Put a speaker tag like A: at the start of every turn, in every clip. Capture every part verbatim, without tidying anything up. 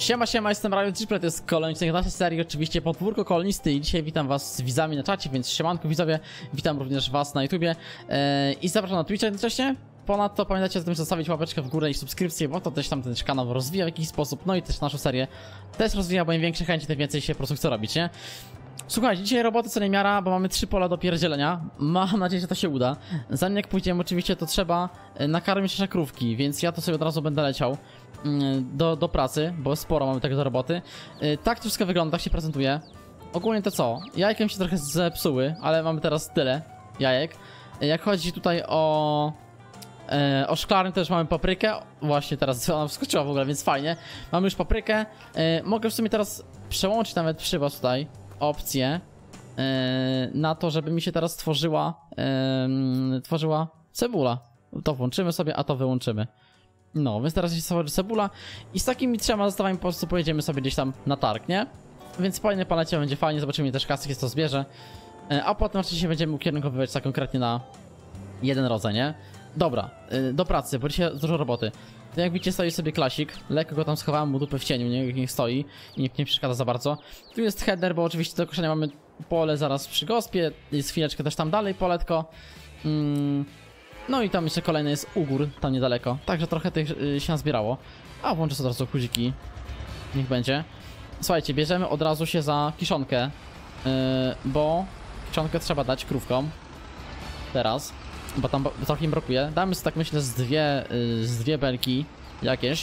A: Siema, siema, jestem Riot Gplay, to jest kolejny odcinek naszej serii, oczywiście Podwórko Kolonisty i dzisiaj witam was z widzami na czacie, więc siemanko widzowie, witam również was na YouTubie yy, i zapraszam na Twitcha jednocześnie. Ponadto pamiętajcie o tym, zostawić łapeczkę w górę i subskrypcję, bo to też tam ten kanał rozwija w jakiś sposób, no i też naszą serię też rozwija, bo im większe chęci, tym więcej się po prostu chce robić, nie? Słuchajcie, dzisiaj roboty co nie miara, bo mamy trzy pola do pierdzielenia. Mam nadzieję, że to się uda. Zanim jak pójdziemy, oczywiście to trzeba nakarmić nasze krówki, więc ja to sobie od razu będę leciał do, do pracy, bo sporo mamy tego do roboty. Tak to wszystko wygląda, tak się prezentuje. Ogólnie to co? Jajkiem się trochę zepsuły, ale mamy teraz tyle jajek. Jak chodzi tutaj o... o szklarni też mamy paprykę. Właśnie teraz ona wskoczyła w ogóle, więc fajnie. Mamy już paprykę. Mogę w sumie teraz przełączyć nawet przy was tutaj opcję yy, na to, żeby mi się teraz tworzyła yy, tworzyła cebula. To włączymy sobie, a to wyłączymy. No, więc teraz się tworzy cebula i z takimi trzema zestawami po prostu pojedziemy sobie gdzieś tam na targ, nie? Więc fajny palecie będzie fajnie, zobaczymy ile też kasy jest to zbierze. Yy, a potem oczywiście będziemy ukierunkowywać tak konkretnie na jeden rodzaj, nie? Dobra, yy, do pracy, bo dzisiaj dużo roboty. To jak widzicie, stoi sobie klasik. Lekko go tam schowałem mu dupę w cieniu, niech nie stoi i nikt nie przeszkadza za bardzo. Tu jest header, bo oczywiście do koszenia mamy pole zaraz przy gospie. Jest chwileczkę też tam dalej poletko. Mm. No i tam jeszcze kolejny jest u gór, tam niedaleko. Także trochę tych y, się nazbierało. A włączę sobie od razu guziki. Niech będzie. Słuchajcie, bierzemy od razu się za kiszonkę. Yy, bo kiszonkę trzeba dać krówkom. Teraz. Bo tam trochę im brakuje. Damy sobie tak myślę z dwie, yy, z dwie belki jakieś.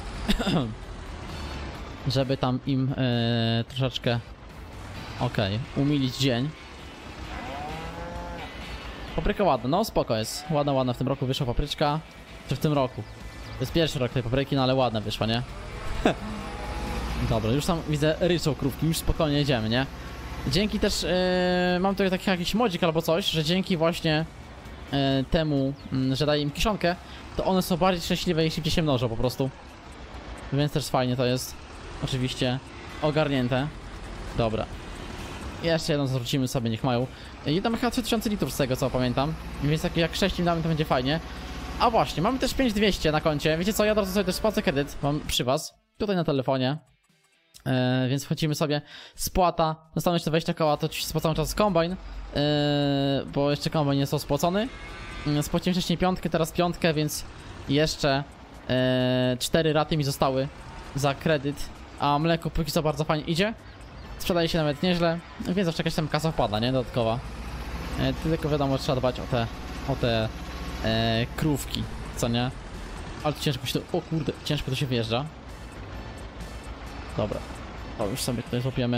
A: Żeby tam im yy, troszeczkę okej, okay, umilić dzień. Papryka ładna, no spoko jest. Ładna, ładna w tym roku wyszła papryczka. Czy w tym roku? To jest pierwszy rok tej papryki, no ale ładna wyszła, nie? Dobra, już tam widzę ryczą krówki, już spokojnie jedziemy, nie? Dzięki też, yy, mam tutaj taki jakiś modzik albo coś, że dzięki właśnie temu, że daje im kiszonkę, to one są bardziej szczęśliwe i szybciej się mnożą po prostu. Więc też fajnie to jest oczywiście ogarnięte. Dobra. Jeszcze jedną zwrócimy sobie, niech mają. I tam chyba trzy tysiące litrów z tego co pamiętam. Więc jak, jak sześć im damy, to będzie fajnie. A właśnie, mamy też pięć tysięcy dwieście na koncie. Wiecie co, ja od razu sobie też spłacę kredyt. Mam przy was. Tutaj na telefonie. Yy, więc wchodzimy sobie, spłata, zostaną jeszcze dwadzieścia koła, to ci spłacamy czas kombajn, yy, bo jeszcze kombajn nie jest spłacony. Yy, spłaciłem wcześniej piątkę, teraz piątkę, więc jeszcze yy, cztery raty mi zostały za kredyt, a mleko póki co bardzo fajnie idzie. Sprzedaje się nawet nieźle, więc zawsze jakaś tam kasa wpada, nie? Dodatkowa. Yy, tylko wiadomo, trzeba dbać o te, o te yy, krówki, co nie? Ale to ciężko się to, o kurde, ciężko to się wjeżdża. Dobra, to już sobie tutaj złapiemy.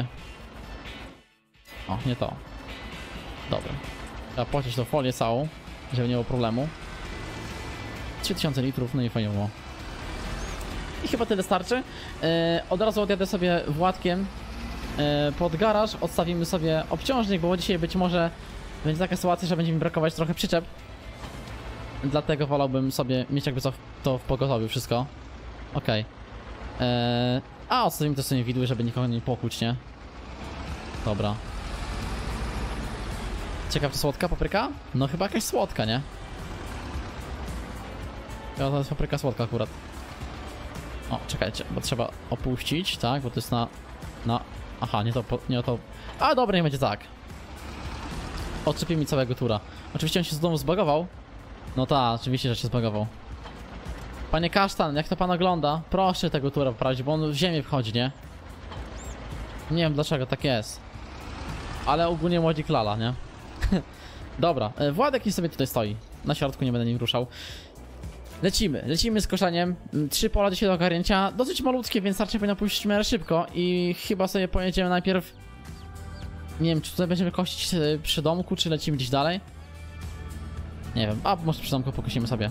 A: O, nie to. Dobra. Trzeba płacić tą folię całą, żeby nie było problemu. trzy tysiące litrów, no i fajnie było. I chyba tyle starczy. Yy, od razu odjadę sobie Władkiem yy, pod garaż, odstawimy sobie obciążnik, bo dzisiaj być może będzie taka sytuacja, że będzie mi brakować trochę przyczep. Dlatego wolałbym sobie mieć jakby co to w pogotowiu wszystko. Okej. Okay. Yy, A odstawimy też sobie widły, żeby nikogo nie pokłuć, nie? Dobra. Ciekaw, czy słodka papryka? No chyba jakaś słodka, nie? Ja, to jest papryka słodka akurat. O, czekajcie, bo trzeba opuścić, tak? Bo to jest na... na... Aha, nie to... nie to... A dobra, nie będzie tak. Odczepi mi całego tura. Oczywiście on się z domu zbagował. No tak, oczywiście, że się zbagował. Panie Kasztan, jak to pan ogląda? Proszę tego tura poprawić, bo on w ziemię wchodzi, nie? Nie wiem dlaczego tak jest. Ale ogólnie młodzi klala, nie? Dobra, Władek niech sobie tutaj stoi. Na środku nie będę nim ruszał. Lecimy, lecimy z koszeniem. Trzy pola dzisiaj do ogarnięcia. Dosyć malutkie, więc raczej powinno pójść w miarę szybko. I chyba sobie pojedziemy najpierw... Nie wiem, czy tutaj będziemy kościć przy domku, czy lecimy gdzieś dalej? Nie wiem, a może przy domku pokosimy sobie.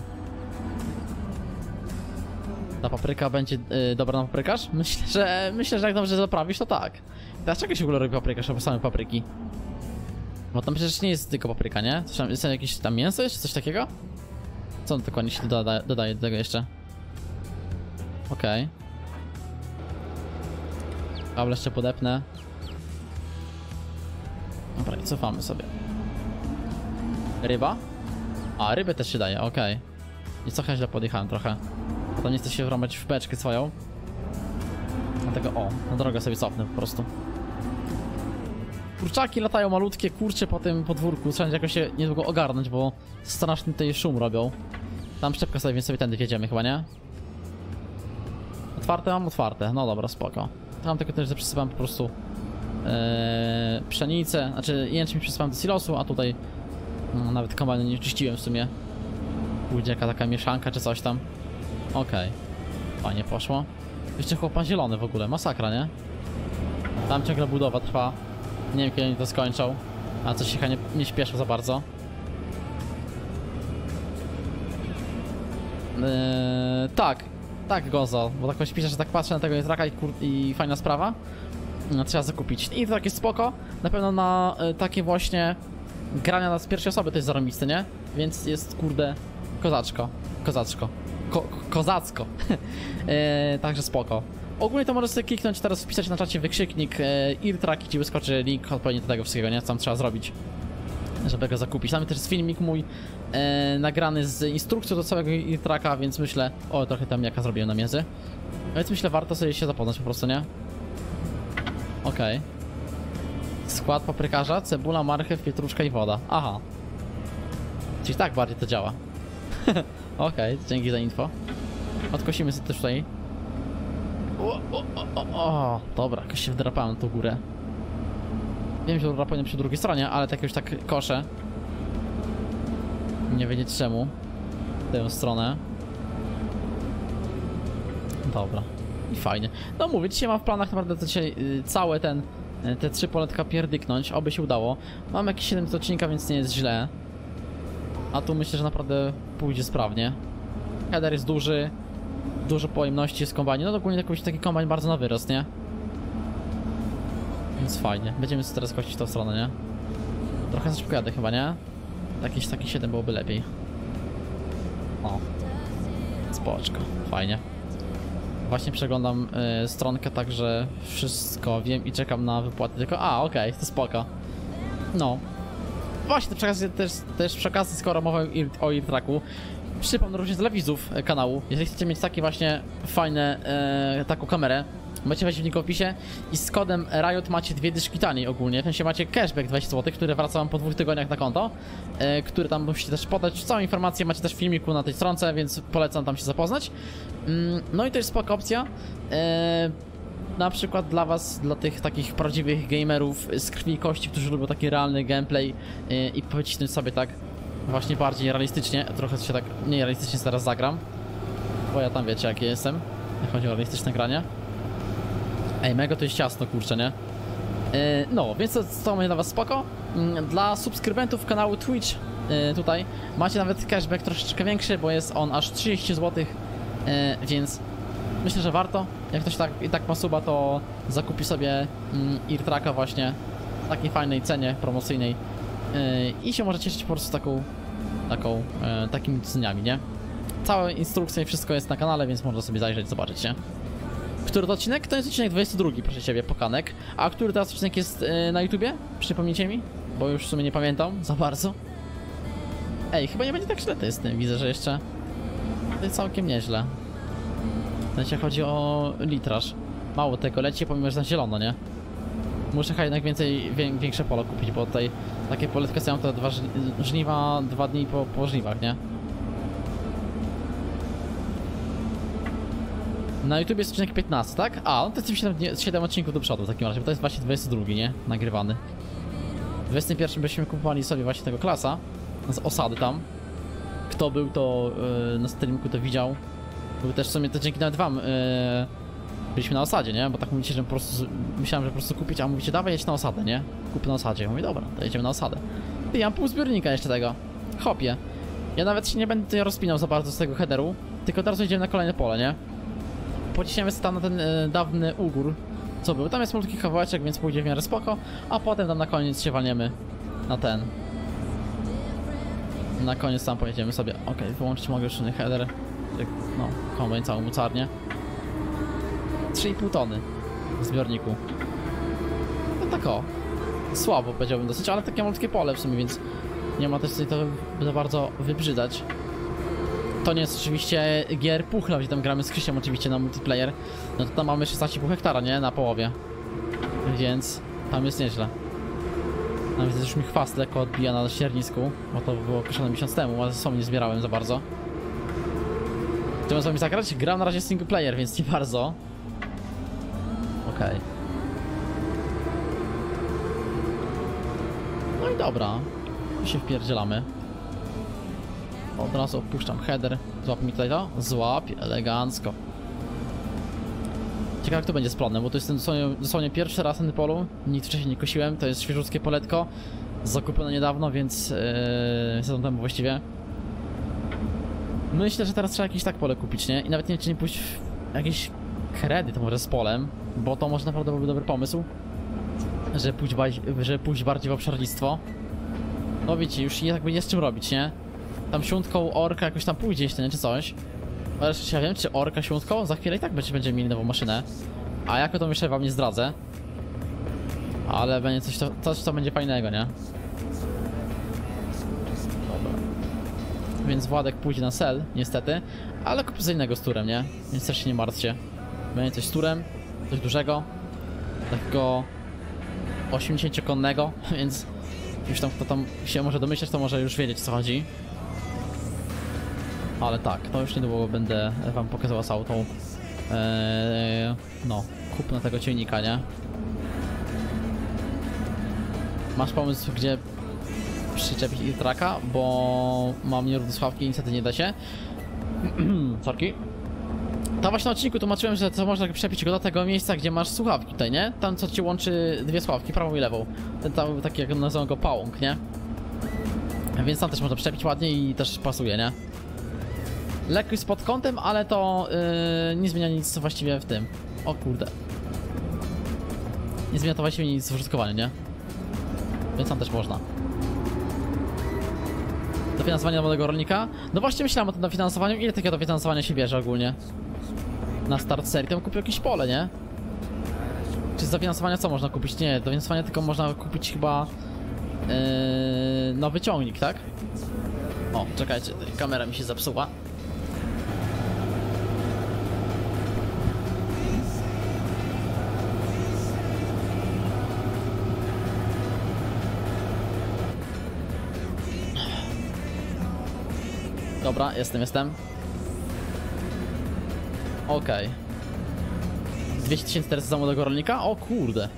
A: Ta papryka będzie yy, dobra na paprykarz? Myślę, że myślę, że jak dobrze zaprawisz, to tak. Dlaczego się w ogóle robi paprykarz albo same papryki? Bo tam przecież nie jest tylko papryka, nie? Tam jest jakieś tam mięso jeszcze, coś takiego? Co on dokładnie się doda dodaje do tego jeszcze? Okej. Okay. Kable jeszcze podepnę. Dobra, i cofamy sobie. Ryba? A, rybę też się daje, okej. Okay. I co źle podjechałem trochę. To nie chcę się wrąbać w beczkę swoją. Dlatego o, na drogę sobie cofnę po prostu. Kurczaki latają malutkie, kurcze po tym podwórku. Trzeba jakoś się niedługo ogarnąć, bo straszny tutaj szum robią. Tam szczepka sobie, więc sobie tędy wjedziemy chyba, nie? Otwarte mam? Otwarte. No dobra, spoko. Tam tylko też przesypam po prostu yy, pszenicę, znaczy jęczmień przesypam do silosu, a tutaj no, nawet kombajnu nie czyściłem w sumie. Pójdzie jaka taka mieszanka czy coś tam. Okej. Okay. Fajnie poszło. Jeszcze chłopan zielony w ogóle, masakra, nie? Tam ciągle budowa trwa. Nie wiem kiedy oni to skończą, a coś się chyba nie, nie śpieszy za bardzo. Yy, tak, tak Gozo, bo tak piszę, że tak patrzę na tego Irtraka i, kur... i fajna sprawa. No, trzeba zakupić. I to takie spoko, na pewno na y, takie właśnie grania na z pierwszej osoby to jest zarąbiste, nie? Więc jest kurde kozaczko, kozaczko, Ko kozacko. yy, także spoko. Ogólnie to możesz sobie kliknąć teraz, wpisać na czacie wykrzyknik e, Irtrak i ci wyskoczy link odpowiedni do tego wszystkiego, nie? Co tam trzeba zrobić, żeby go zakupić. Tam też jest filmik mój e, nagrany z instrukcją do całego Irtraka, więc myślę... O, trochę tam jaka zrobiłem na między. Więc myślę, warto sobie się zapoznać po prostu, nie? Okej. Okay. Skład paprykarza, cebula, marchew, pietruszka i woda. Aha. Czyli tak bardziej to działa. Okej, okay, dzięki za info. Odkosimy sobie też tutaj. O, o, o, o, dobra, jakoś się wdrapałem na tą górę. Wiem, że drapałem przy drugiej stronie, ale tak już tak koszę. Nie wiedzieć czemu. W tę stronę. Dobra. I fajnie. No mówię, dzisiaj mam w planach naprawdę dzisiaj yy, całe ten, yy, te trzy poletka pierdyknąć, oby się udało. Mam jakieś siedem odcinka, więc nie jest źle. A tu myślę, że naprawdę pójdzie sprawnie. Header jest duży. Dużo pojemności z kombajnie, no to ogólnie jakiś taki kombajn bardzo na wyrost, nie? Więc fajnie, będziemy sobie teraz kościć w tą stronę, nie? Trochę za szybko jadę chyba, nie? Jakieś taki siedem byłoby lepiej. O. Spoczko, fajnie. Właśnie przeglądam y, stronkę, także wszystko wiem i czekam na wypłaty, tylko a, okej, okay, to spoko. No. Właśnie, to przy okazji, też, też przy okazji, skoro mowa o Irtraku, przypomnę również dla widzów kanału, jeżeli chcecie mieć takie właśnie fajne, e, taką kamerę, macie wejść w link w opisie i z kodem Riot macie dwie dyszki taniej ogólnie, w sensie macie cashback dwadzieścia złotych, który wraca wam po dwóch tygodniach na konto, e, który tam musicie też podać, całą informację macie też w filmiku na tej stronce, więc polecam tam się zapoznać. Mm, no i to jest spoko opcja, e, na przykład dla was, dla tych takich prawdziwych gamerów z krwi i kości, którzy lubią taki realny gameplay e, i powiedzcie sobie tak, właśnie bardziej realistycznie, trochę się tak mniej realistycznie zaraz zagram. Bo ja tam wiecie jakie jestem, jak chodzi o realistyczne granie. Ej, mega to jest ciasno, kurczę, nie? Yy, no, więc to, to będzie dla was spoko. Yy, dla subskrybentów kanału Twitch yy, tutaj macie nawet cashback troszeczkę większy, bo jest on aż trzydzieści złotych, yy, więc myślę, że warto. Jak ktoś tak, i tak ma suba, to zakupi sobie yy, Irtraka właśnie w takiej fajnej cenie promocyjnej. Yy, I się może cieszyć po prostu taką, taką, yy, takimi ceniami, nie? Całe instrukcje i wszystko jest na kanale, więc można sobie zajrzeć, zobaczyć, nie? Który to odcinek? To jest odcinek dwudziesty drugi, proszę ciebie, pokanek. A który teraz odcinek jest yy, na YouTubie? Przypomnijcie mi, bo już w sumie nie pamiętam za bardzo. Ej, chyba nie będzie tak źle to jest tym, widzę, że jeszcze to jest całkiem nieźle. Jeśli chodzi o litraż. Mało tego, leci pomimo, że na zielono, nie? Muszę chyba jednak więcej, wię, większe pole kupić, bo tutaj takie poletka stoją to dwa żniwa, dwa dni po, po żniwach, nie? Na YouTube jest odcinek piętnasty, tak? A, no to jest siedem, siedem odcinków do przodu w takim razie, bo to jest właśnie dwudziesty drugi, nie? Nagrywany. W dwudziestym pierwszym byśmy kupowali sobie właśnie tego klasa z osady tam. Kto był, to yy, na streamku to widział. Był też w sumie to dzięki nawet wam yy, byliśmy na osadzie, nie? Bo tak mówicie, że po prostu myślałem, że po prostu kupić, a mówicie dawaj jedź na osadę, nie? Kup na osadzie. Ja mówię dobra, to jedziemy na osadę. Ty, ja mam pół zbiornika jeszcze tego. Hopie. Ja nawet się nie będę tutaj rozpinał za bardzo z tego headeru, tylko teraz idziemy na kolejne pole, nie? Pociśniemy sobie tam na ten y, dawny ugór, co był. Tam jest malutki kawałeczek, więc pójdzie w miarę spoko, a potem tam na koniec się walniemy na ten. Na koniec tam pojedziemy sobie. Okej, okay, wyłączyć mogę już ten header. No, kombajn całą mocarnię. trzy i pół tony w zbiorniku. No tak o. Słabo powiedziałbym dosyć, ale takie malutkie pole w sumie, więc nie ma też tutaj to za bardzo wybrzydać. to nie jest oczywiście gier Puchla, gdzie tam gramy z Krzyściem oczywiście na multiplayer, no to tam mamy szesnaście pół hektara, nie? Na połowie. Więc tam jest nieźle. A widzę, że już mi chwast lekko odbija na ściernisku, bo to było koszone miesiąc temu, ale są nie zbierałem za bardzo. Chciałem z wami zagrać? Gram na razie single player, więc nie bardzo. Okej. Okay. No i dobra. Tu się wpierdzielamy. Od razu opuszczam header. Złap mi tutaj to? Złap, elegancko. Ciekawe jak to będzie z plonem, bo to jest ten dosłownie, dosłownie pierwszy raz na tym polu. Nic wcześniej nie kosiłem, to jest świeżutkie poletko. Zakupione niedawno, więc yy, sezon temu właściwie. Myślę, że teraz trzeba jakieś tak pole kupić, nie? I nawet nie wiem, czy nie pójść w jakiś kredyt może z polem, bo to może naprawdę byłby dobry pomysł. Że pójść, że pójść bardziej w obszarnictwo. No wiecie, już nie, jakby nie z czym robić, nie? Tam siątką orka jakoś tam pójdzie jeszcze, nie? Czy coś. Ale jeszcze ja wiem, czy orka siątką? Za chwilę i tak będzie, będziemy mieli nową maszynę. A jako to jeszcze wam nie zdradzę. Ale będzie coś, to, coś co będzie fajnego, nie? Dobra. Więc Władek pójdzie na sel, niestety. Ale kupię z innego z turem, nie? Więc też się nie martwcie. Będzie coś z turem, coś dużego. Takiego osiemdziesięciokonnego, więc już tam kto tam się może domyśleć, to może już wiedzieć, co chodzi. Ale tak, to już niedługo będę wam pokazała całą tą eee, no, kupno tego ciągnika, nie? Masz pomysł, gdzie przyczepić traka, bo mam nierówne słuchawki i niestety nie da się. Sorki. Tam właśnie na odcinku tłumaczyłem, że to można przepić go do tego miejsca, gdzie masz słuchawki tutaj, nie? Tam co ci łączy dwie słuchawki, prawą i lewą. Ten tam taki, jak nazywam go, pałąk, nie? Więc tam też można przepić ładnie i też pasuje, nie? Lekko jest pod kątem, ale to yy, nie zmienia nic właściwie w tym. O kurde. Nie zmienia to właściwie nic w użytkowaniu, nie? Więc tam też można. Dofinansowanie młodego rolnika? No właśnie myślałem o tym dofinansowaniu. Ile takiego dofinansowania się bierze ogólnie? Na start serii, to bym kupił jakieś pole, nie? Czy z dofinansowania co można kupić? Nie, dofinansowania tylko można kupić chyba yy, nowy ciągnik, tak? O, czekajcie, kamera mi się zepsuła. Dobra, jestem, jestem. Okej. Okay. dwieście tysięcy teraz za młodego rolnika? O kurde.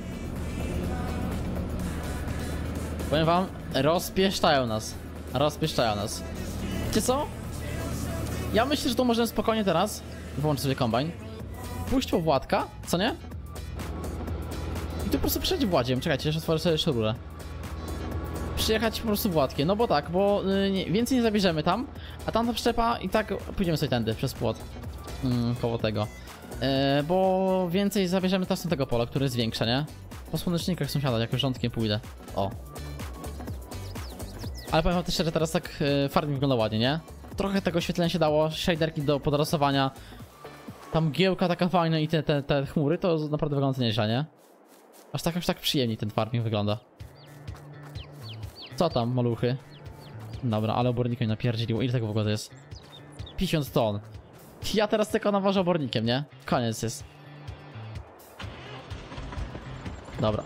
A: Powiem wam, rozpieszczają nas. Rozpieszczają nas. Wiecie co? Ja myślę, że to możemy spokojnie teraz wyłączyć sobie kombajn. Pójść po Władka, co nie? I tu po prostu przejść Władziem. Czekajcie, jeszcze otworzę sobie jeszcze rurę. Przyjechać po prostu Władkiem, no bo tak, bo y, nie, więcej nie zabierzemy tam, a tamta przyczepa i tak pójdziemy sobie tędy, przez płot. Mm, koło tego. Y, bo więcej zabierzemy teraz na tego pola, który jest większe, nie? Po słonecznikach sąsiada, jakoś rządkiem pójdę. O. Ale powiem wam też szczerze, teraz tak y, farming wygląda ładnie, nie? Trochę tego oświetlenia się dało, shaderki do podrasowania. Tam giełka taka fajna i te, te, te chmury, to naprawdę wygląda nieźle, nie? Aż tak, aż tak przyjemnie ten farming wygląda. Co tam, maluchy? Dobra, ale obornikiem mi napierdzieliło. Ile tego w ogóle jest? pięćdziesiąt ton. Ja teraz tylko naważę obornikiem, nie? Koniec jest. Dobra.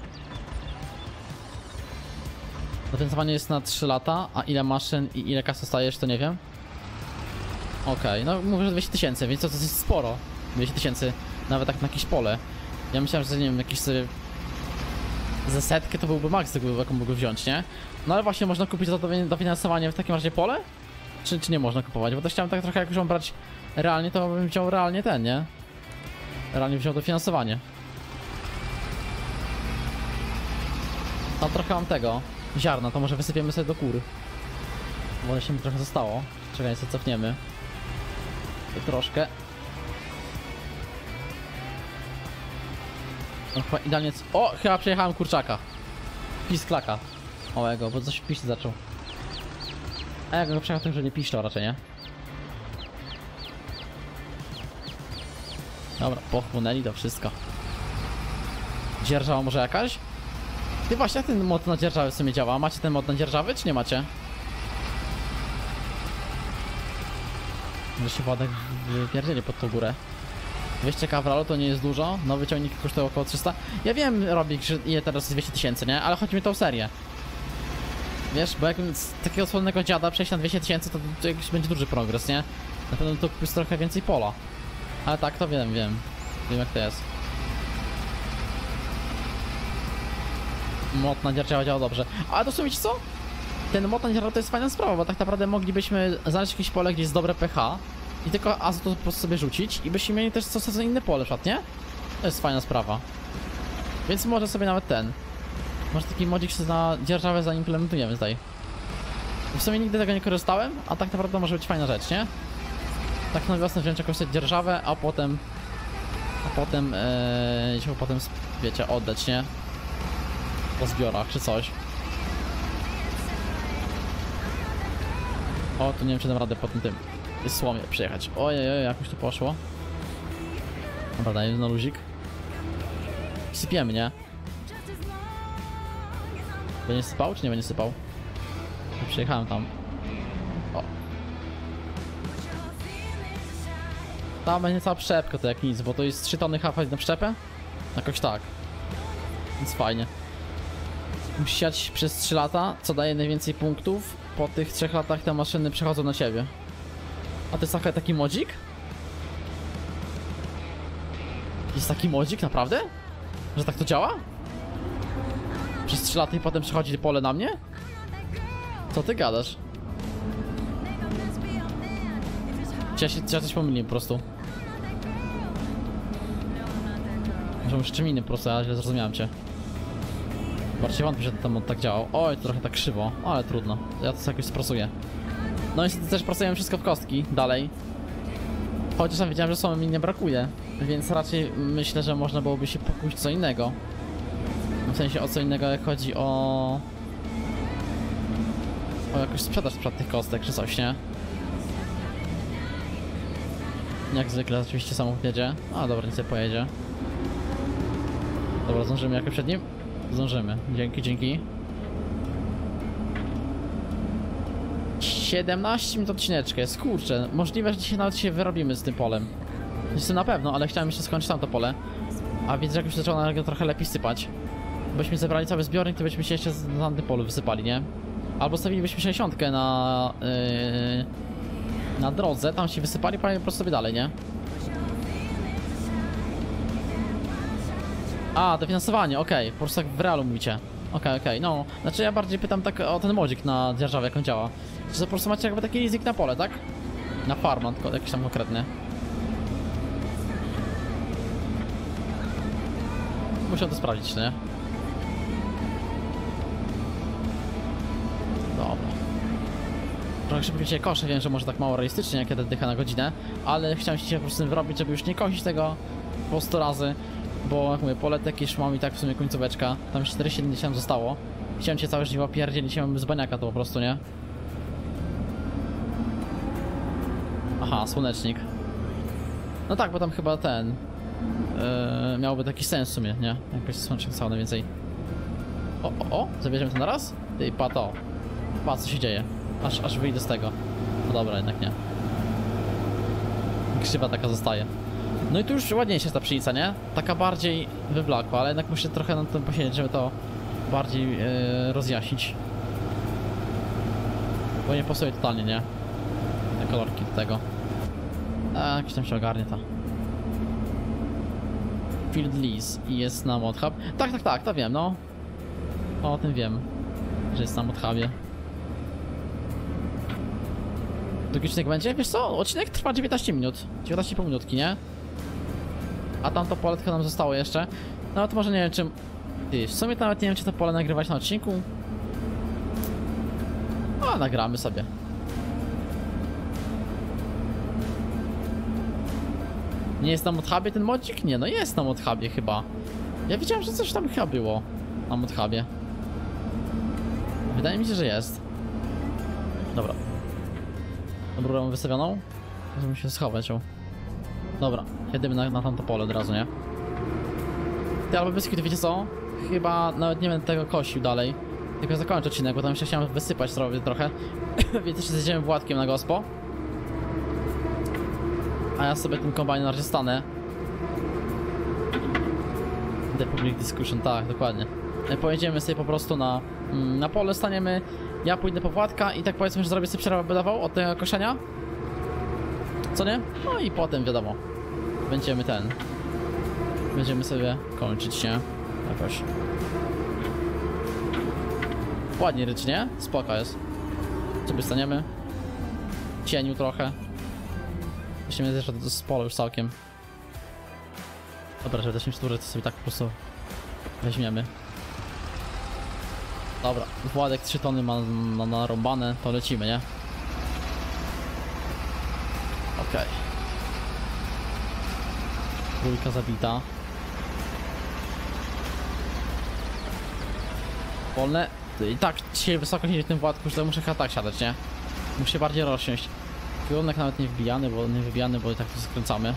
A: Dofinansowanie jest na trzy lata, a ile maszyn i ile kasy dostajesz, to nie wiem. Okej, okay, no mówię, że dwieście tysięcy, więc to, to jest sporo. dwieście tysięcy, nawet tak na jakieś pole. Ja myślałem, że nie wiem, jakieś sobie... Za setkę to byłby maks, jaką mógł wziąć, nie? No ale właśnie można kupić za dofinansowanie w takim razie pole? Czy, czy nie można kupować? Bo to chciałem tak trochę, jak już mam brać realnie, to bym wziął realnie ten, nie? Realnie wziął dofinansowanie. Tam trochę mam tego ziarna, to może wysypiemy sobie do kur. Bo jeszcze mi trochę zostało. Czekaj, sobie cofniemy. To troszkę. No chyba idealnie... O! Chyba przejechałem kurczaka. Pisklaka. Małego, bo coś piszczy zaczął. A jak go przejechał, to że nie piszczał raczej, nie? Dobra, pochłonęli to wszystko. Dzierżawa może jakaś? Ty właśnie, jak ten mod na dzierżawy w sumie działa? Macie ten mod na dzierżawy, czy nie macie? Że się Władek wypierdzieli pod tą górę. dwieście kawralu to nie jest dużo, nowy ciągnik kosztuje około trzysta. Ja wiem, Robik, że ile teraz jest dwieście tysięcy, nie? Ale chodzi mi o tą serię. Wiesz, bo jak z takiego słonnego dziada przejść na dwieście tysięcy, to, to jakiś będzie duży progres, nie? Na pewno to jest trochę więcej pola. Ale tak, to wiem, wiem. Wiem jak to jest. Mod na dzierżawa działa dobrze. Ale to w sumie co? Ten mod na dzierżawa to jest fajna sprawa, bo tak naprawdę moglibyśmy znaleźć jakieś pole, gdzie jest dobre pH i tylko azotu po prostu sobie rzucić i byśmy mieli też co, co inne pole, przykład, nie? To jest fajna sprawa. Więc może sobie nawet ten. Może taki modzik się na dzierżawę zaimplementujemy tutaj. W sumie nigdy tego nie korzystałem, a tak naprawdę to może być fajna rzecz, nie? Tak na wiosnę wziąć jakąś dzierżawę, a potem... A potem... Ee, potem, wiecie, oddać, nie? Po zbiorach, czy coś. O, tu nie wiem, czy dam radę po tym tym słomie przyjechać. Ojej, ojej, jakoś tu poszło. Dobra, dajemy na luzik. Sypiemy, nie? Będzie sypał, czy nie będzie sypał? Przyjechałem tam. O. Tam będzie cała przyczepka, to jak nic, bo to jest trzy tony hafać na przyczepę? Jakoś tak. Więc fajnie. Musisz siać przez trzy lata, co daje najwięcej punktów. Po tych trzech latach te maszyny przechodzą na ciebie. A to jest taki modzik? Jest taki modzik, naprawdę? Że tak to działa? Przez trzy lata i potem przechodzi pole na mnie? Co ty gadasz? Czy ja, się, czy ja coś pomyliłem po prostu? Może już czym innym po prostu, ja źle zrozumiałem cię. Bardziej wątpię, że tam tak działał. Oj, to trochę tak krzywo, ale trudno. Ja to sobie jakoś sprasuję. No niestety też prasujemy wszystko w kostki dalej. Chociaż tam wiedziałem, że słomy mi nie brakuje. Więc raczej myślę, że można byłoby się pokusić co innego. W sensie o co innego, jak chodzi o... O jakąś sprzedaż sprzed tych kostek czy coś, nie? Jak zwykle oczywiście samochód jedzie. A dobra, nic nie pojedzie. Dobra, zdążymy jakoś przed nim? Zdążymy. Dzięki, dzięki. siedemnaście minut odcineczkę jest, kurczę. Możliwe, że dzisiaj nawet się wyrobimy z tym polem. Jestem na pewno, ale chciałem jeszcze skończyć tamto pole. A widzę, że jak już zaczęło na trochę lepiej sypać. Byśmy zebrali cały zbiornik, to byśmy się jeszcze na tym polu wysypali, nie? Albo stawilibyśmy sześćdziesiątkę na... Yy, na drodze, tam się wysypali, pali po prostu sobie dalej, nie? A, dofinansowanie, okej, okay. Po prostu tak w realu mówicie. Okej, okay, okej, okay. No. Znaczy ja bardziej pytam tak o ten modzik na dzierżawę, jak on działa. Czy to po prostu macie jakby taki leasing na pole, tak? Na farmę, tylko jakiś tam konkretny. Muszę to sprawdzić, nie? Dobra. Trochę szybko dzisiaj koszę, wiem, że może tak mało realistycznie, jak jeden dycha na godzinę, ale chciałem się po prostu wyrobić, żeby już nie kosić tego po sto razy, bo jak mówię, pole jakieś mam i tak w sumie końcóweczka, tam czterysta siedemdziesiąt zostało. Chciałem cię całe żniwo pierdzielić, mamy z baniaka to po prostu, nie? Aha, słonecznik. No tak, bo tam chyba ten... Yy, miałoby taki sens w sumie, nie? Jakbyś słonecznik cały najwięcej. O, o, o, zabierzemy to na raz? Ty, pa to. Pa, co się dzieje? Aż, aż wyjdę z tego. No dobra, jednak nie. Krzywa taka zostaje. No i tu już ładniejsza jest ta pszenica, nie? Taka bardziej wyblakła, ale jednak muszę trochę nad tym posiedzieć, żeby to bardziej yy, rozjaśnić. Bo nie pasuje totalnie, nie? Te kolorki do tego. A, jakiś tam się ogarnie ta. Field Lease i jest na ModHub. Tak, tak, tak, to wiem, no. O tym wiem, że jest na ModHubie. Drugi odcinek będzie? Wiesz co? Odcinek trwa dziewiętnaście minut. dziewiętnaście i pół minutki, nie? A tam to pole tylko nam zostało jeszcze. No to może nie wiem czym... Ty, w sumie to nawet nie wiem, czy to pole nagrywać na odcinku. A, nagramy sobie. Nie jest na ModHubie ten modzik? Nie, no jest na ModHubie chyba. Ja widziałem, że coś tam chyba było na ModHubie. Wydaje mi się, że jest. Dobra. Dobra, mam wystawioną? Możemy się schować ją. Dobra, jedziemy na, na tamto pole od razu, nie? Ty, albo bez kitu, wiecie co? Chyba nawet nie będę tego kosił dalej. Tylko zakończę odcinek, bo tam jeszcze chciałem wysypać trochę, trochę. Więc jeszcze zjedziemy Władkiem na gospo. A ja sobie tym kombajnem na razie stanę. The public discussion, tak, dokładnie. Pojedziemy sobie po prostu na, na pole, staniemy. Ja pójdę po Władka i tak powiedzmy, że zrobię sobie przerwę, by dawał od tego koszenia. Co nie? No i potem wiadomo. Będziemy ten. Będziemy sobie kończyć się. Jakoś. Ładnie rycz, nie? Spoko jest. Sobie staniemy. Cieniu trochę. Myślimy też, że to jest pole już całkiem. Dobra, żeby też mieć turę, to sobie tak po prostu weźmiemy. Dobra, Władek trzy tony ma, ma narąbane, to lecimy, nie? Okej. Okay. Trójka zabita. Wolne. I tak dzisiaj wysoko siedzi w tym Władku, że muszę chyba tak siadać, nie? Muszę bardziej rozsiąść. Kierunek nawet nie wbijany, bo nie wybijany, bo i tak to skręcamy.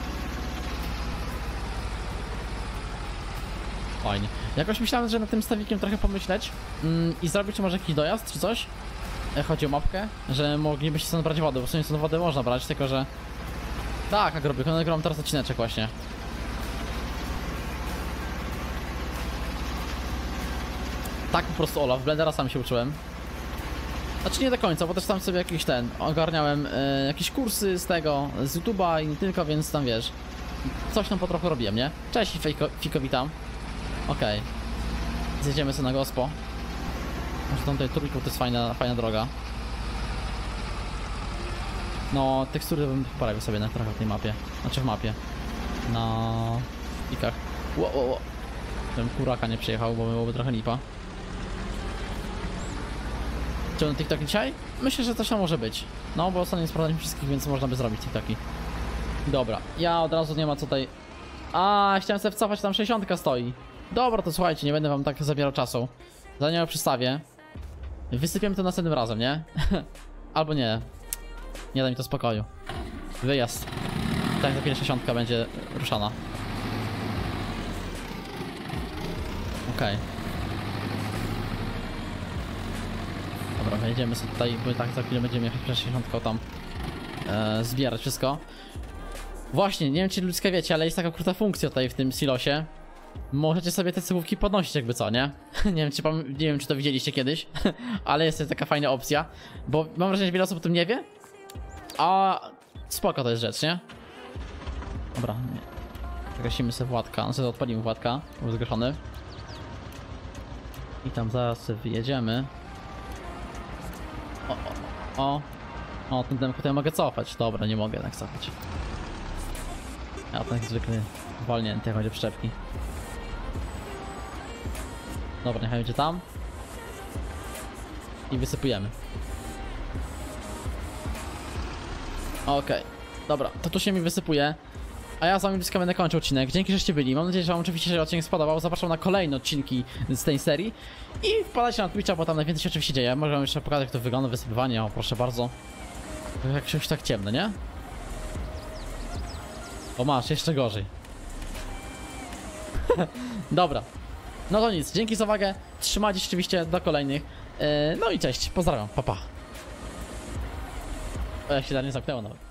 A: Fajnie. Jakoś myślałem, że nad tym stawikiem trochę pomyśleć mm, i zrobić może jakiś dojazd czy coś. E, chodzi o mapkę, że moglibyście stąd brać wodę, bo w sumie stąd wodę można brać, tylko że... Tak, jak robię, nagrałem teraz odcineczek właśnie. Tak po prostu Olaf, Blendera sam się uczyłem. Znaczy nie do końca, bo też tam sobie jakiś ten, ogarniałem e, jakieś kursy z tego, z YouTube'a i nie tylko, więc tam wiesz, coś tam po trochu robiłem, nie? Cześć Fiko, Fiko witam. Okej. Okay. Zjedziemy sobie na gospo. Może tam tutaj trójką to jest fajna, fajna droga. No, tekstury bym poprawił sobie na trochę w tej mapie. Znaczy w mapie. Na pikach. Ło, ło, ło. Ten kuraka nie przyjechał, bo byłoby trochę lipa. Czy on TikTok dzisiaj? Myślę, że coś tam może być. No, bo ostatnio nie sprawdzaliśmy wszystkich, więc można by zrobić TikToki. Dobra, ja od razu nie ma co tutaj... A, chciałem sobie wcofać, tam sześćdziesiątka stoi. Dobra, to słuchajcie, nie będę wam tak zabierał czasu. Zanim ją przystawię. Wysypiemy to następnym razem, nie? Albo nie. Nie da mi to spokoju. Wyjazd. Tak, za chwilę sześćdziesiątka będzie ruszana. Okej. Okay. Dobra, wejdziemy sobie tutaj, bo tak za chwilę będziemy jechać przez sześćdziesiątką tam e, zbierać wszystko. Właśnie, nie wiem czy ludzka wiecie, ale jest taka krótka funkcja tutaj w tym silosie. Możecie sobie te cegłówki podnosić jakby co, nie? nie, wiem, czy, nie wiem czy to widzieliście kiedyś, ale jest to taka fajna opcja. Bo mam wrażenie, że wiele osób o tym nie wie. A spoko to jest rzecz, nie? Dobra, nie. Zagasimy sobie Władka, no sobie odpalimy Władka, był zgaszony. I tam zaraz sobie wyjedziemy. O, o, o. O, ten demko to ja mogę cofać. Dobra, nie mogę tak cofać. Ja to jak zwykle walnięty, jak chodzi o przyczepki. Dobra, niechaj będzie tam. I wysypujemy. Okej, okay. Dobra, to tu się mi wysypuje. A ja z wami blisko będę kończył odcinek. Dzięki, żeście byli. Mam nadzieję, że wam oczywiście się odcinek spodobał. Zapraszam na kolejne odcinki z tej serii. I wpadajcie na Twitcha, bo tam najwięcej się oczywiście dzieje. Mogę wam jeszcze pokazać, jak to wygląda, wysypywanie. O, proszę bardzo. Jak się już tak ciemno, nie? O, masz, jeszcze gorzej. Dobra. No to nic, dzięki za uwagę. Trzymajcie się oczywiście do kolejnych. Yy, no i cześć, pozdrawiam, pa pa. O, jak się da nie zamknęło nawet.